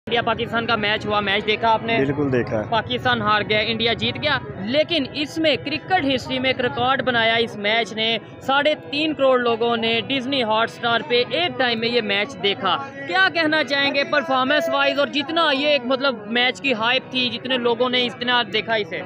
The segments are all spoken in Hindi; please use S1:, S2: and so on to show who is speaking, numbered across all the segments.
S1: इंडिया पाकिस्तान का मैच हुआ, मैच देखा आपने?
S2: बिल्कुल देखा।
S1: पाकिस्तान हार गया, इंडिया जीत गया, लेकिन इसमें क्रिकेट हिस्ट्री में एक रिकॉर्ड बनाया इस मैच ने। 3.5 करोड़ लोगों ने डिज्नी हॉटस्टार पे एक टाइम में ये मैच देखा। क्या कहना चाहेंगे परफॉर्मेंस वाइज, और जितना ये एक मतलब मैच की हाइप थी, जितने लोगों ने इतना देखा इसे?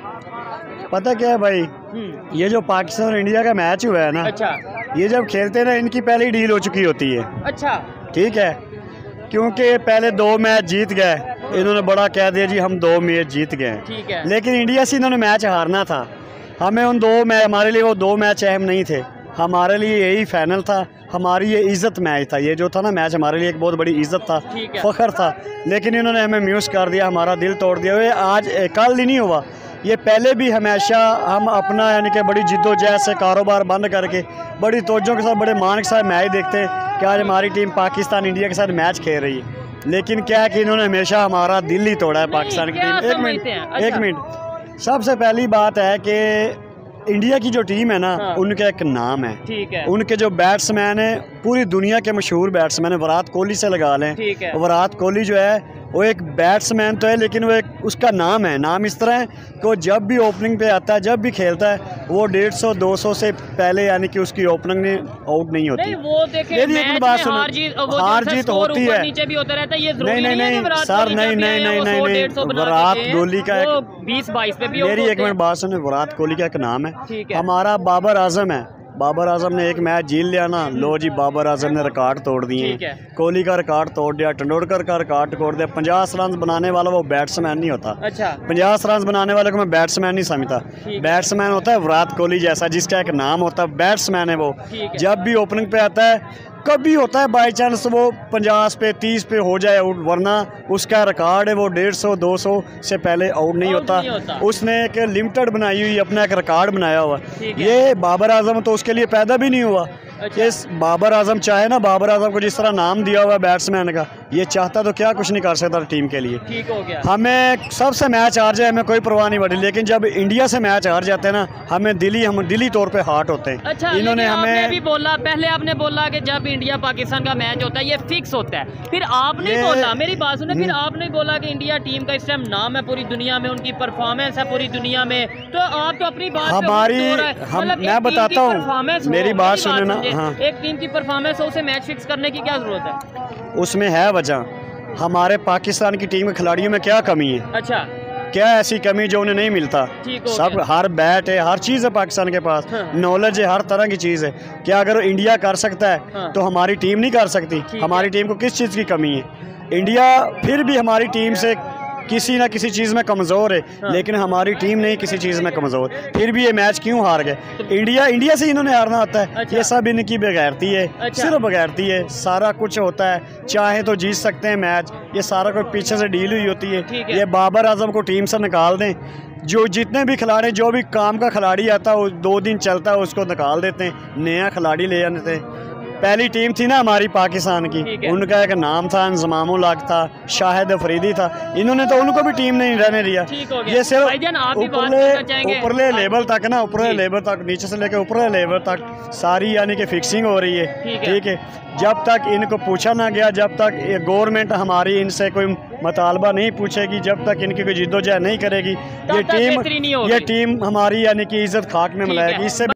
S2: पता क्या है भाई, ये जो पाकिस्तान और इंडिया का मैच हुआ है ना,
S1: अच्छा,
S2: ये जब खेलते हैं ना, इनकी पहले ही डील हो चुकी होती है।
S1: अच्छा,
S2: ठीक है, क्योंकि पहले 2 मैच जीत गए, इन्होंने बड़ा कह दिया जी हम 2 मैच जीत गए।
S1: ठीक है,
S2: लेकिन इंडिया से इन्होंने मैच हारना था। हमें उन 2 मैच, हमारे लिए वो 2 मैच अहम नहीं थे, हमारे लिए यही फाइनल था, हमारी ये इज़्ज़त मैच था। ये जो था ना मैच, हमारे लिए एक बहुत बड़ी इज़्ज़त था, फ़ख्र था। लेकिन इन्होंने हमें म्यूस कर दिया, हमारा दिल तोड़ दिया। ये आज कल ही नहीं हुआ, ये पहले भी हमेशा हम अपना यानी कि बड़ी जिद्दोजहद से कारोबार बंद करके बड़ी तवज्जो के साथ बड़े मान के साथ मैच देखते हैं कि आज हमारी टीम पाकिस्तान इंडिया के साथ मैच खेल रही है। लेकिन क्या है कि इन्होंने हमेशा हमारा दिल ही तोड़ा है पाकिस्तान की टीम। एक मिनट, सबसे पहली बात है कि इंडिया की जो टीम है ना, उनका एक नाम है।
S1: ठीक है,
S2: उनके जो बैट्समैन है पूरी दुनिया के मशहूर बैट्समैन है, विराट कोहली से लगा लें। विराट कोहली जो है वो एक बैट्समैन तो है, लेकिन वो एक उसका नाम है। नाम इस तरह है कि वो जब भी ओपनिंग पे आता है, जब भी खेलता है, वो 150-200 से पहले यानी कि उसकी ओपनिंग आउट नहीं होती।
S1: नहीं, वो देखिए
S2: एक बात सुनो, हार जीत होती है,
S1: नीचे भी होता रहता है, ये
S2: नहीं सर, नहीं, विराट कोहली का
S1: 20-22 पे भी।
S2: मेरी एक मिनट बात सुनो, विराट कोहली का एक नाम है, हमारा बाबर आजम है। बाबर आजम ने एक मैच जीत लिया ना, लो जी, बाबर आजम ने रिकॉर्ड तोड़ दिए। कोहली का रिकॉर्ड तोड़ दिया, तेंदुलकर का रिकॉर्ड तोड़ दिया। 50 रन बनाने वाला वो बैट्समैन नहीं होता। अच्छा, 50 रन बनाने वाले को मैं बैट्समैन नहीं समझता। बैट्समैन होता है विराट कोहली जैसा, जिसका एक नाम होता है, बैट्समैन है वो। जब भी ओपनिंग पे आता है, कभी होता है बाई चांस वो 50 पे 30 पे हो जाए आउट, वरना उसका रिकॉर्ड है वो 150-200 से पहले आउट नहीं होता। उसने एक लिमिटेड बनाई हुई, अपना एक रिकॉर्ड बनाया हुआ। ये बाबर आजम तो उसके लिए पैदा भी नहीं हुआ। इस बाबर आजम चाहे ना, बाबर आजम को जिस तरह नाम दिया हुआ बैट्समैन का, ये चाहता तो क्या कुछ नहीं कर सकता टीम के लिए। ठीक हो गया। हमें सबसे मैच हार जाए, हमें कोई परवाह नहीं पड़ी, लेकिन जब इंडिया से मैच हार जाते हैं ना, हम दिली तौर पे हार्ट होते हैं।
S1: अच्छा, इन्होंने हमें भी बोला, पहले आपने बोला कि जब इंडिया पाकिस्तान का मैच होता है ये फिक्स होता है, फिर आपने बोला, मेरी बात सुने, फिर आपने बोला कि इंडिया टीम का इस टाइम नाम है पूरी दुनिया में, उनकी परफॉर्मेंस है पूरी दुनिया में, तो आप तो अपनी बात
S2: मैं बताता हूँ, मेरी बात सुने ना। हाँ,
S1: एक टीम की परफॉर्मेंस हो, उसे मैच फिक्स करने की क्या जरूरत है?
S2: उसमें है वजह, हमारे पाकिस्तान की टीम के खिलाड़ियों में क्या कमी है।
S1: अच्छा,
S2: क्या ऐसी कमी जो उन्हें नहीं मिलता? सब, हर बैट है, हर चीज़ है पाकिस्तान के पास, नॉलेज है, हर तरह की चीज़ है। क्या अगर इंडिया कर सकता है तो हमारी टीम नहीं कर सकती? हमारी टीम को किस चीज़ की कमी है? इंडिया फिर भी हमारी टीम से किसी ना किसी चीज़ में कमज़ोर है, लेकिन हमारी टीम नहीं किसी चीज़ में कमज़ोर। फिर भी ये मैच क्यों हार गए? इंडिया से इन्होंने हारना होता है। ये सब इनकी बगैरती है, सिर्फ बगैरती है। सारा कुछ होता है, चाहे तो जीत सकते हैं मैच, ये सारा कुछ पीछे से डील हुई होती है। ये बाबर आजम को टीम से निकाल दें, जो जितने भी खिलाड़ी, जो भी काम का खिलाड़ी आता है, वो 2 दिन चलता है, उसको निकाल देते हैं, नया खिलाड़ी ले आते हैं। पहली टीम थी ना हमारी पाकिस्तान की, उनका एक नाम था, इंजमामुल हक था, शाहिद अफरीदी था। इन्होंने तो उनको भी टीम नहीं रहने दिया। ये सिर्फ ऊपरले लेवल तक ना, ऊपरले लेवल तक, नीचे से लेकर ऊपरले लेवल तक सारी यानी कि फिक्सिंग हो रही है। ठीक है, जब तक इनको पूछा ना गया, जब तक गवर्नमेंट हमारी इनसे कोई मुतालबा नहीं पूछेगी, जब तक इनकी कोई जिद्दोजहद नहीं करेगी, ये टीम हमारी यानी कि इज्जत खाक में मिलाएगी। इससे